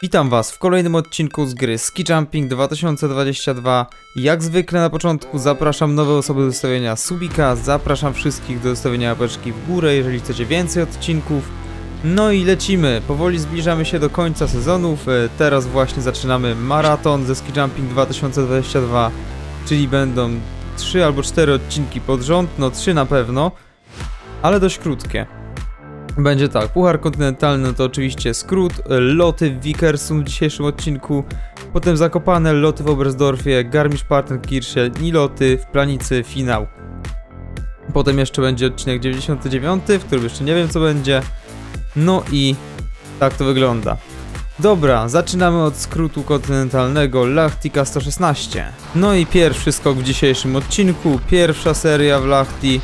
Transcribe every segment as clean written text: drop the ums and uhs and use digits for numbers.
Witam Was w kolejnym odcinku z gry Ski Jumping 2022. Jak zwykle na początku zapraszam nowe osoby do zostawienia subika, zapraszam wszystkich do zostawienia łapeczki w górę, jeżeli chcecie więcej odcinków. No i lecimy, powoli zbliżamy się do końca sezonów, teraz właśnie zaczynamy maraton ze Ski Jumping 2022, czyli będą 3 albo 4 odcinki pod rząd, no 3 na pewno, ale dość krótkie. Będzie tak, Puchar Kontynentalny to oczywiście skrót, loty w Vikersund w dzisiejszym odcinku, potem Zakopane, loty w Oberstdorfie, Garmisch-Partenkirche i loty w Planicy, finał. Potem jeszcze będzie odcinek 99, w którym jeszcze nie wiem co będzie. No i tak to wygląda. Dobra, zaczynamy od skrótu kontynentalnego Lahti 116. No i pierwszy skok w dzisiejszym odcinku, pierwsza seria w Lahti.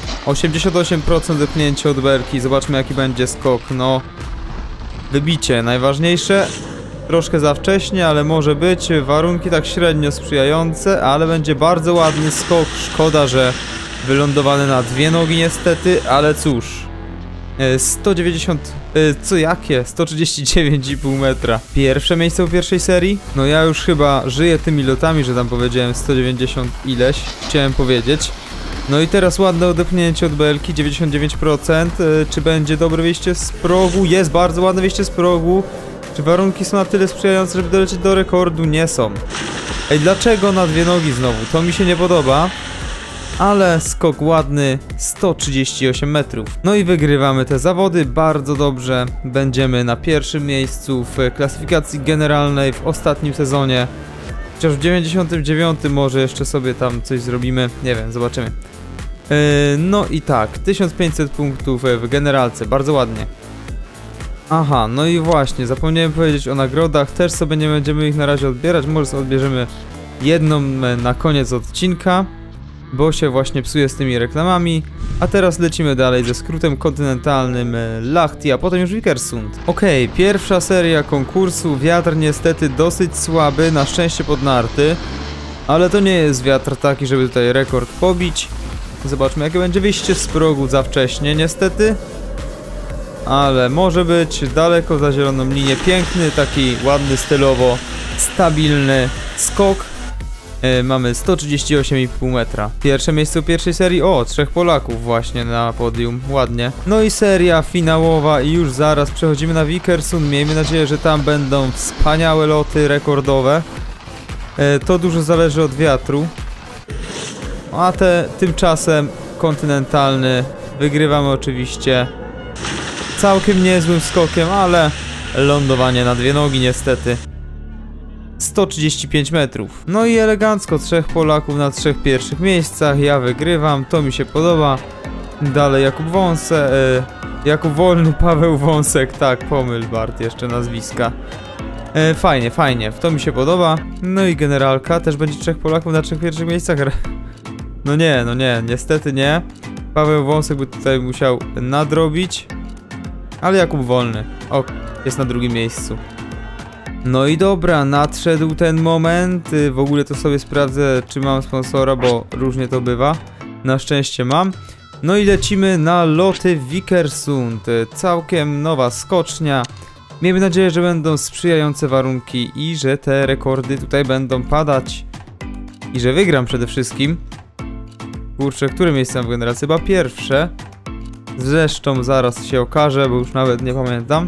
88% wypchnięcie od berki, zobaczmy jaki będzie skok, no... Wybicie, najważniejsze. Troszkę za wcześnie, ale może być, warunki tak średnio sprzyjające, ale będzie bardzo ładny skok, szkoda, że wylądowany na dwie nogi niestety, ale cóż. 190... co jakie? 139,5 metra. Pierwsze miejsce w pierwszej serii? No ja już chyba żyję tymi lotami, że tam powiedziałem 190 ileś, chciałem powiedzieć. No i teraz ładne odepchnięcie od belki, 99%. Czy będzie dobre wyjście z progu? Jest bardzo ładne wyjście z progu. Czy warunki są na tyle sprzyjające, żeby dolecieć do rekordu? Nie są. Ej, dlaczego na dwie nogi znowu? To mi się nie podoba. Ale skok ładny, 138 metrów. No i wygrywamy te zawody, bardzo dobrze. Będziemy na pierwszym miejscu w klasyfikacji generalnej w ostatnim sezonie. Chociaż w 99 może jeszcze sobie tam coś zrobimy, nie wiem, zobaczymy. No i tak, 1500 punktów w generalce, bardzo ładnie. Aha, no i właśnie, zapomniałem powiedzieć o nagrodach, też sobie nie będziemy ich na razie odbierać, może sobie odbierzemy jedną na koniec odcinka, bo się właśnie psuje z tymi reklamami. A teraz lecimy dalej ze skrótem kontynentalnym Lahti, a potem już Vikersund. Okej, pierwsza seria konkursu, wiatr niestety dosyć słaby, na szczęście pod narty. Ale to nie jest wiatr taki, żeby tutaj rekord pobić. Zobaczmy jakie będzie wyjście z progu za wcześnie niestety. Ale może być daleko za zieloną linię, piękny, taki ładny stylowo, stabilny skok. Mamy 138,5 metra. Pierwsze miejsce w pierwszej serii. O, 3 Polaków właśnie na podium. Ładnie. No i seria finałowa i już zaraz przechodzimy na Vikersund. Miejmy nadzieję, że tam będą wspaniałe loty rekordowe. To dużo zależy od wiatru. A tymczasem kontynentalny wygrywamy oczywiście całkiem niezłym skokiem, ale lądowanie na dwie nogi niestety. 135 metrów. No i elegancko, 3 Polaków na 3 pierwszych miejscach. Ja wygrywam, to mi się podoba. Dalej Jakub Wąsek, Jakub Wolny, Paweł Wąsek, tak, pomyl Bart jeszcze nazwiska. Fajnie, fajnie, to mi się podoba. No i generalka, też będzie 3 Polaków na 3 pierwszych miejscach. No nie, niestety nie. Paweł Wąsek by tutaj musiał nadrobić. Ale Jakub Wolny, o, jest na drugim miejscu. No i dobra, nadszedł ten moment. W ogóle to sobie sprawdzę, czy mam sponsora, bo różnie to bywa. Na szczęście mam. No i lecimy na loty w Vikersund. Całkiem nowa skocznia. Miejmy nadzieję, że będą sprzyjające warunki i że te rekordy tutaj będą padać. I że wygram przede wszystkim. Kurczę, które miejsce mam w generacji? Chyba pierwsze. Zresztą zaraz się okaże, bo już nawet nie pamiętam.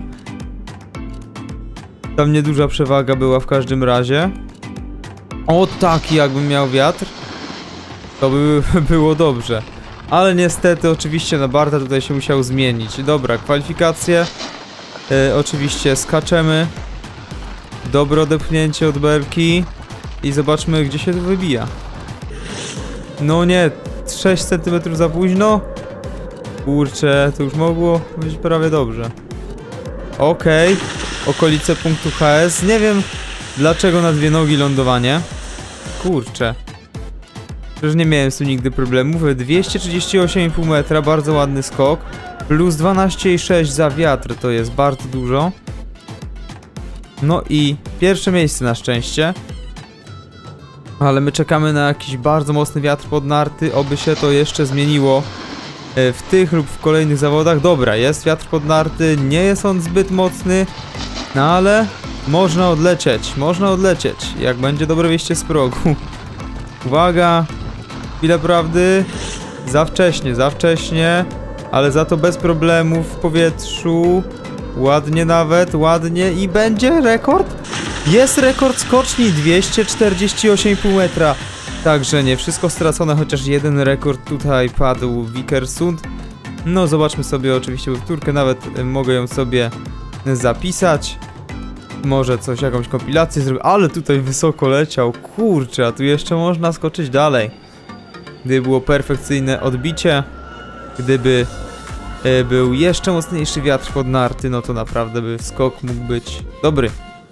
Tam nieduża przewaga była w każdym razie. O taki, jakbym miał wiatr, to by było dobrze. Ale niestety oczywiście na Barta tutaj się musiał zmienić. Dobra, kwalifikacje. Oczywiście skaczemy. Dobre odepchnięcie od belki. I zobaczmy gdzie się tu wybija. No nie, 6 cm za późno. Kurczę, to już mogło być prawie dobrze. Okej. Okolice punktu HS. Nie wiem dlaczego na dwie nogi lądowanie. Kurczę. Przecież nie miałem z tym nigdy problemów. 238,5 metra, bardzo ładny skok. Plus 12,6 za wiatr, to jest bardzo dużo. No i pierwsze miejsce na szczęście. Ale my czekamy na jakiś bardzo mocny wiatr pod narty, oby się to jeszcze zmieniło w tych lub w kolejnych zawodach. Dobra, jest wiatr pod narty, nie jest on zbyt mocny, no ale Można odlecieć, jak będzie dobre wyjście z progu. Uwaga, chwila prawdy. Za wcześnie, ale za to bez problemów w powietrzu. Ładnie nawet, ładnie i będzie rekord? Jest rekord skoczni, 248,5 metra. Także nie wszystko stracone, chociaż jeden rekord tutaj padł w Vikersund. No zobaczmy sobie oczywiście powtórkę, nawet mogę ją sobie zapisać. Może coś, jakąś kompilację zrobię, ale tutaj wysoko leciał, kurczę, a tu jeszcze można skoczyć dalej. Gdyby było perfekcyjne odbicie, gdyby był jeszcze mocniejszy wiatr pod narty, no to naprawdę by skok mógł być dobry.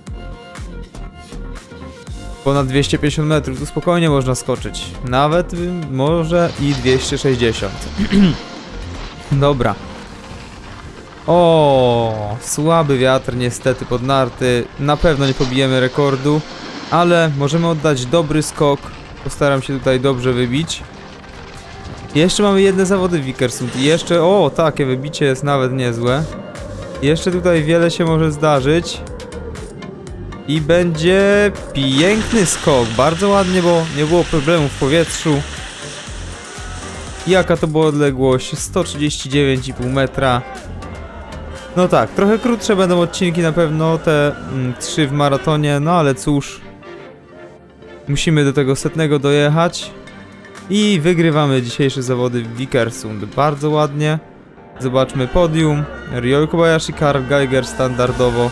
Ponad 250 metrów, tu spokojnie można skoczyć. Nawet może i 260. Dobra. O, słaby wiatr niestety pod narty. Na pewno nie pobijemy rekordu, ale możemy oddać dobry skok. Postaram się tutaj dobrze wybić. Jeszcze mamy jedne zawody w Vikersund. Jeszcze, o, takie wybicie jest nawet niezłe. Jeszcze tutaj wiele się może zdarzyć. I będzie piękny skok. Bardzo ładnie, bo nie było problemu w powietrzu. Jaka to była odległość? 139,5 metra. No tak, trochę krótsze będą odcinki na pewno, te 3 w maratonie, no ale cóż. Musimy do tego 100 dojechać. I wygrywamy dzisiejsze zawody w Vikersund. Bardzo ładnie. Zobaczmy podium. Ryoyu Kobayashi, Karl Geiger standardowo.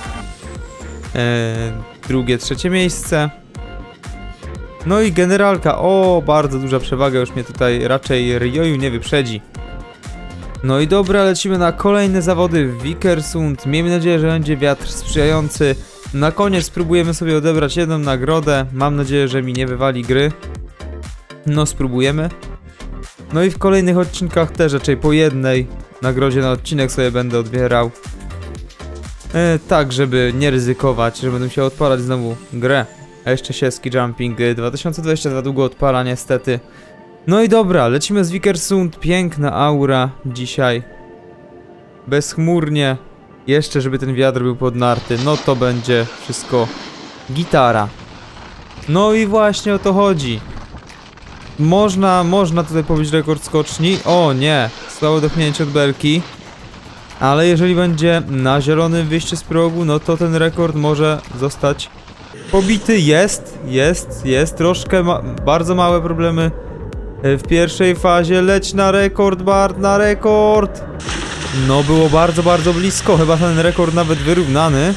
Drugie, trzecie miejsce. No i generalka. O, bardzo duża przewaga. Już mnie tutaj raczej Ryoyu nie wyprzedzi. No i dobra, lecimy na kolejne zawody w Vikersund. Miejmy nadzieję, że będzie wiatr sprzyjający. Na koniec spróbujemy sobie odebrać jedną nagrodę. Mam nadzieję, że mi nie wywali gry. No spróbujemy. No i w kolejnych odcinkach też raczej po jednej nagrodzie na odcinek sobie będę odbierał. Tak, żeby nie ryzykować, że będę musiał odpalać znowu grę. A jeszcze się ski jumping 2022 długo odpala niestety. No i dobra, lecimy z Vikersund. Piękna aura dzisiaj. Bezchmurnie. Jeszcze żeby ten wiatr był pod narty. No to będzie wszystko gitara. No i właśnie o to chodzi. Można tutaj pobić rekord skoczni. O nie, słabe dotknięcie od belki. Ale jeżeli będzie na zielonym wyjście z progu, no to ten rekord może zostać pobity. Jest. Troszkę bardzo małe problemy w pierwszej fazie. Leć na rekord, Bart, na rekord. No było bardzo blisko. Chyba ten rekord nawet wyrównany.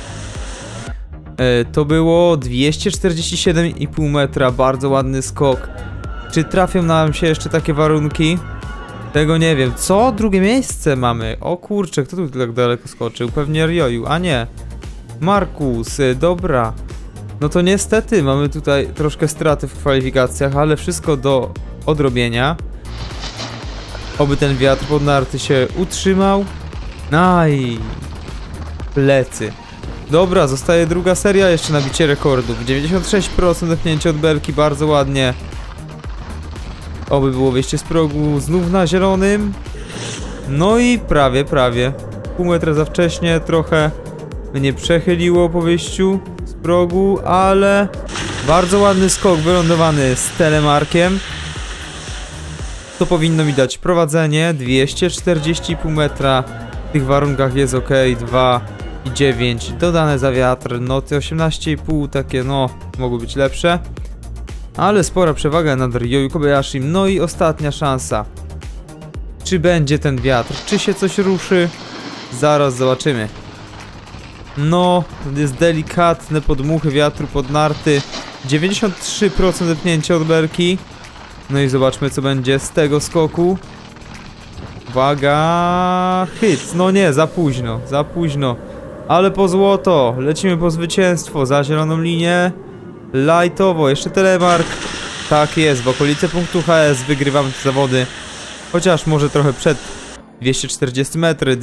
To było 247,5 metra. Bardzo ładny skok. Czy trafią nam się jeszcze takie warunki? Tego nie wiem. Co? Drugie miejsce mamy. O kurczę, kto tu tak daleko skoczył? Pewnie Ryoyu, a nie. Markus, dobra. No to niestety mamy tutaj troszkę straty w kwalifikacjach, ale wszystko do odrobienia. Oby ten wiatr pod narty się utrzymał. Aj. Plecy. Dobra, zostaje druga seria, jeszcze nabicie rekordów. 96% depnięcie od belki, bardzo ładnie. Oby było wyjście z progu znów na zielonym. No i prawie. Pół metra za wcześnie, trochę mnie przechyliło po wyjściu z progu, ale bardzo ładny skok wylądowany z telemarkiem. To powinno mi dać prowadzenie. 240,5 metra. W tych warunkach jest ok. 2,9 dodane za wiatr. No te 18,5 takie no mogły być lepsze. Ale spora przewaga nad Ryoyu Kobayashi. No i ostatnia szansa. Czy będzie ten wiatr? Czy się coś ruszy? Zaraz zobaczymy. No, to jest delikatne podmuchy wiatru pod narty. 93% depnięcia od belki. No i zobaczmy co będzie z tego skoku. Uwaga, hit. No nie, za późno. Ale po złoto. Lecimy po zwycięstwo za zieloną linię. Lightowo, jeszcze telemark. Tak jest, w okolicy punktu HS wygrywamy te zawody. Chociaż może trochę przed 240 metry,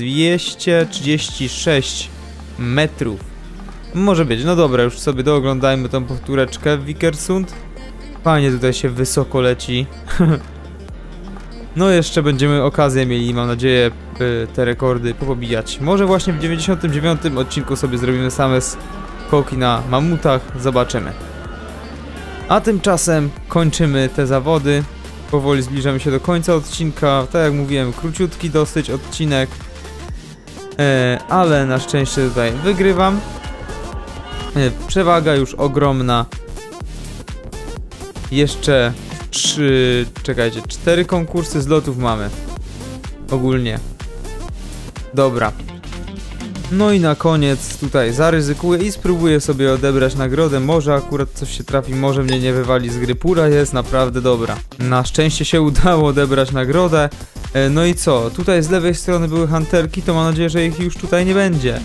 236 metrów. Może być, no dobra, już sobie dooglądajmy tą powtóreczkę w Vikersund. Fajnie tutaj się wysoko leci. No jeszcze będziemy okazję mieli, mam nadzieję, te rekordy popobijać. Może właśnie w 99 odcinku sobie zrobimy same skoki na mamutach, zobaczymy. A tymczasem kończymy te zawody. Powoli zbliżamy się do końca odcinka. Tak jak mówiłem, króciutki dosyć odcinek. Ale na szczęście tutaj wygrywam. Przewaga już ogromna. Jeszcze 4 konkursy zlotów mamy. Ogólnie. Dobra. No i na koniec tutaj zaryzykuję i spróbuję sobie odebrać nagrodę. Może akurat coś się trafi, może mnie nie wywali z gry. Pura jest naprawdę dobra. Na szczęście się udało odebrać nagrodę. No i co? Tutaj z lewej strony były hunterki, to mam nadzieję, że ich już tutaj nie będzie.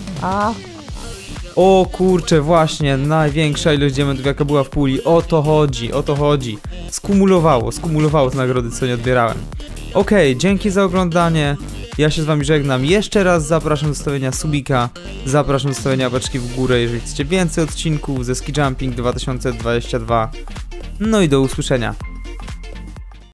O kurczę, właśnie, największa ilość diamentów jaka była w puli. O to chodzi. Skumulowało te nagrody, co nie odbierałem. Okej, dzięki za oglądanie. Ja się z wami żegnam. Jeszcze raz zapraszam do zostawienia subika. Zapraszam do zostawienia łapeczki w górę, jeżeli chcecie więcej odcinków ze Ski Jumping 2022. No i do usłyszenia.